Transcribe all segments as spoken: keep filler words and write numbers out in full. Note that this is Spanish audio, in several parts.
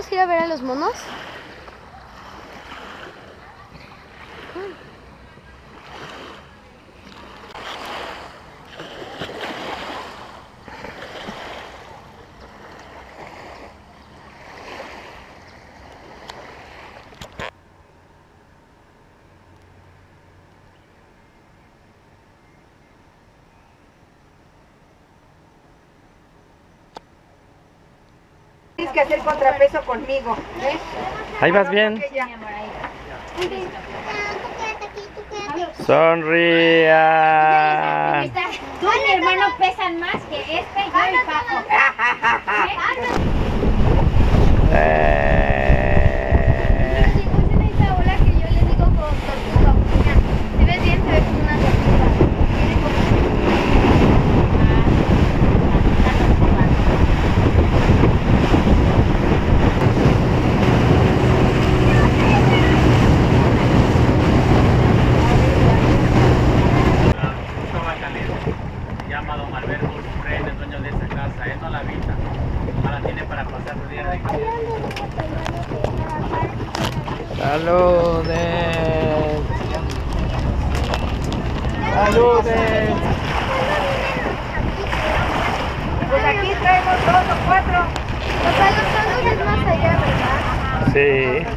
a ir a ver a los monos? Tienes que hacer contrapeso conmigo, ¿ves? Ahí vas bien. Sonría. Tú y mi hermano pesan más que este y yo y Paco. Eh. Esa bola que yo le digo con tortuga. Si ves bien, se ve como una tortuga. Llama don Alberto Fred, el dueño de esa casa. Él no la habita. No la tiene para pasar su día de aquí. Saluden. Saluden. Pues aquí traemos dos o cuatro. Papá, los solos es más allá, ¿verdad? Sí.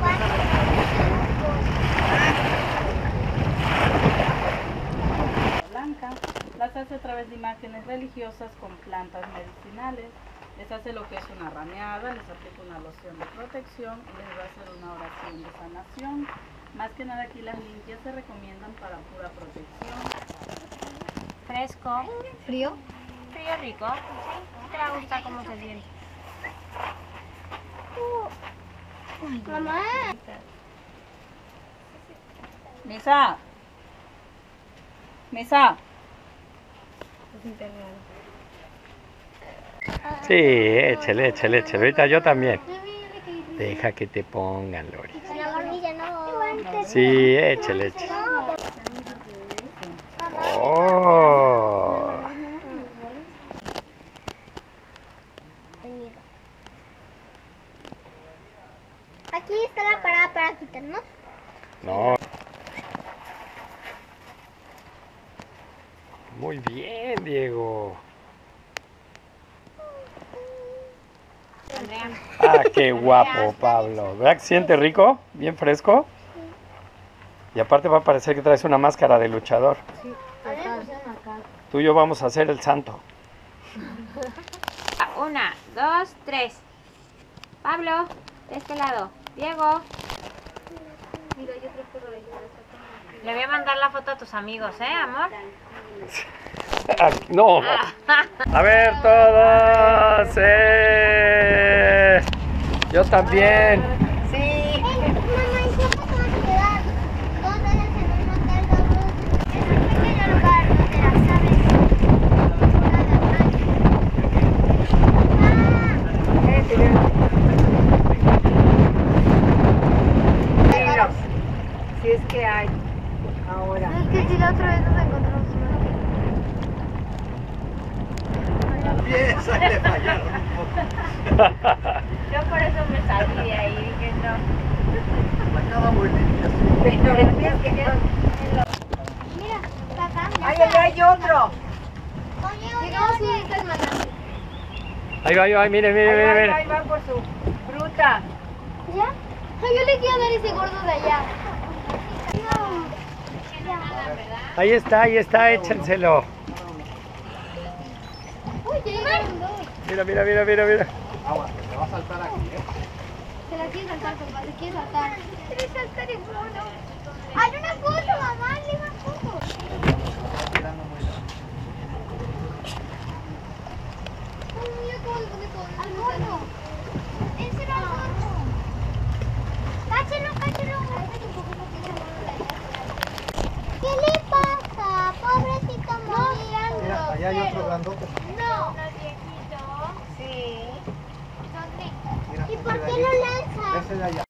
Blanca, las hace a través de imágenes religiosas con plantas medicinales, les hace lo que es una rameada, les aplica una loción de protección y les va a hacer una oración de sanación. Más que nada aquí las limpias se recomiendan para pura protección. Fresco. ¿Frío? Frío rico. Sí. ¿Te va a gustar cómo se siente? Mamá. Misa. Misa. Sí, échale, échale, échale. Ahorita yo también. Deja que te pongan, Lori. Sí, échale, échale. Oh. Aquí está la parada para quitarnos. No. Muy bien, Diego. Andrea. Ah, qué guapo, Pablo. ¿Verdad que se siente rico? Bien fresco. Y aparte va a parecer que traes una máscara de luchador. Tú y yo vamos a hacer el santo. Una, dos, tres. Pablo, de este lado. Diego. Le voy a mandar la foto a tus amigos, ¿eh, amor? Ah, no. A ver todos. Eh. Yo también. Sí. Mamá, ¿y cómo se van a quedar dos veces en un hotel doble? Es un pequeño lugar donde las aves Dinos, si es que hay ahora. Es que si la otra vez nos encontramos Piensa que fallaron un poco. Yo por eso me salí de ahí, dije no. Acaba muy bien. Pero el pie que queda- Mira, papá, ¡Ay, allá hay otro! Oye, oye, oye. Ahí va, ahí va, mire, mire, Ahí mire, va, mire. ahí va por su fruta. ¿Ya? Ay, yo le quiero dar ese gordo de allá. Ahí está, ahí está, échenselo. Uy, ya llegaron dos. Mira, mira, mira, mira, mira. Agua, te va a saltar aquí, ¿eh? Se la quiere saltar, papá, se quiere saltar. Quiere saltar el mono. ¡Hay una foto, mamá! ¡Le una foto! Está tirando muy lejos. Ay, mira cómo le pone todo. ¡Al mono! ¡Énselo al mono! ¡Cáchelo, cáchelo! ¿Qué le pasa? Pobrecito mono. Mira, allá hay otro grandote. No. Sí. ¿Dónde? Mira, ¿Y ese por de qué allí. lo lanza? Ese de allá.